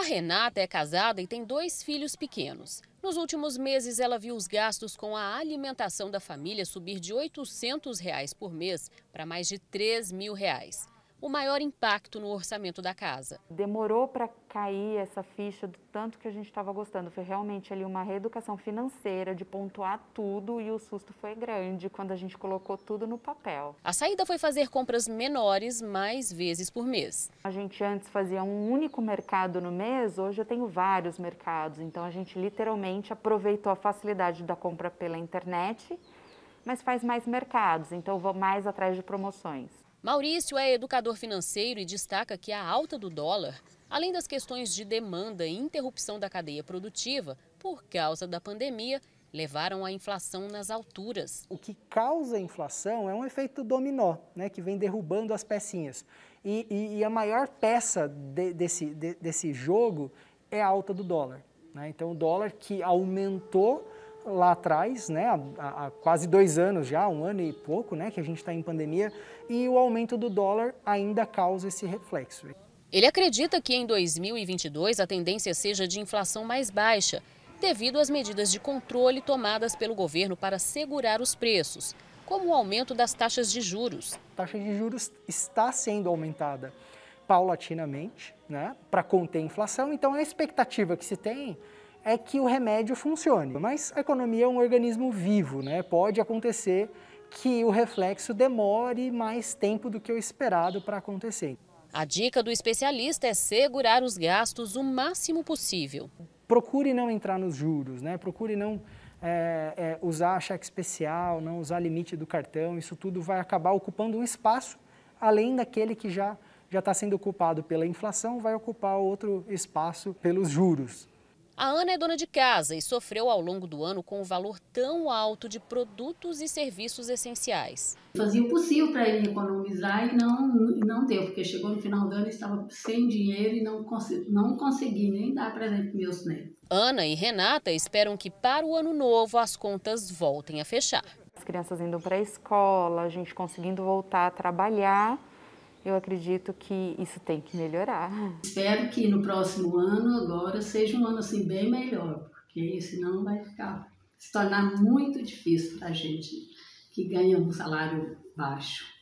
Renata é casada e tem 2 filhos pequenos. Nos últimos meses, ela viu os gastos com a alimentação da família subir de R$ 800 por mês para mais de R$ 3.000. O maior impacto no orçamento da casa. Demorou para cair essa ficha do tanto que a gente estava gostando. Foi realmente ali uma reeducação financeira, de pontuar tudo, e o susto foi grande quando a gente colocou tudo no papel. A saída foi fazer compras menores mais vezes por mês. A gente antes fazia um único mercado no mês, hoje eu tenho vários mercados. Então a gente literalmente aproveitou a facilidade da compra pela internet, mas faz mais mercados, então eu vou mais atrás de promoções. Maurício é educador financeiro e destaca que a alta do dólar, além das questões de demanda e interrupção da cadeia produtiva por causa da pandemia, levaram à inflação nas alturas. O que causa a inflação é um efeito dominó, né, que vem derrubando as pecinhas. E a maior peça desse jogo é a alta do dólar, né? Então o dólar que aumentou lá atrás, né, há quase 2 anos já, 1 ano e pouco, né, que a gente está em pandemia, e o aumento do dólar ainda causa esse reflexo. Ele acredita que em 2022 a tendência seja de inflação mais baixa, devido às medidas de controle tomadas pelo governo para segurar os preços, como o aumento das taxas de juros. A taxa de juros está sendo aumentada paulatinamente, né, para conter a inflação, então a expectativa que se tem é que o remédio funcione. Mas a economia é um organismo vivo, né? Pode acontecer que o reflexo demore mais tempo do que o esperado para acontecer. A dica do especialista é segurar os gastos o máximo possível. Procure não entrar nos juros, né? Procure não usar cheque especial, não usar limite do cartão. Isso tudo vai acabar ocupando um espaço, além daquele que já está sendo ocupado pela inflação, vai ocupar outro espaço pelos juros. A Ana é dona de casa e sofreu ao longo do ano com o valor tão alto de produtos e serviços essenciais. Fazia o possível para ele economizar e não deu, porque chegou no final do ano e estava sem dinheiro e não consegui nem dar presente para meus netos. Ana e Renata esperam que para o ano novo as contas voltem a fechar. As crianças indo para a escola, a gente conseguindo voltar a trabalhar. Eu acredito que isso tem que melhorar. Espero que no próximo ano agora seja um ano assim bem melhor, porque senão vai se tornar muito difícil para a gente que ganha um salário baixo.